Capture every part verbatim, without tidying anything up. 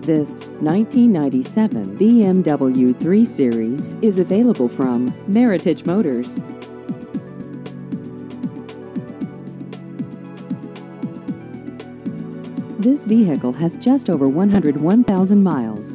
This nineteen ninety-seven B M W three Series is available from Meritage Motors. This vehicle has just over one hundred one thousand miles.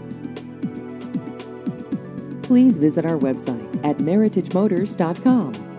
Please visit our website at meritage motors dot com.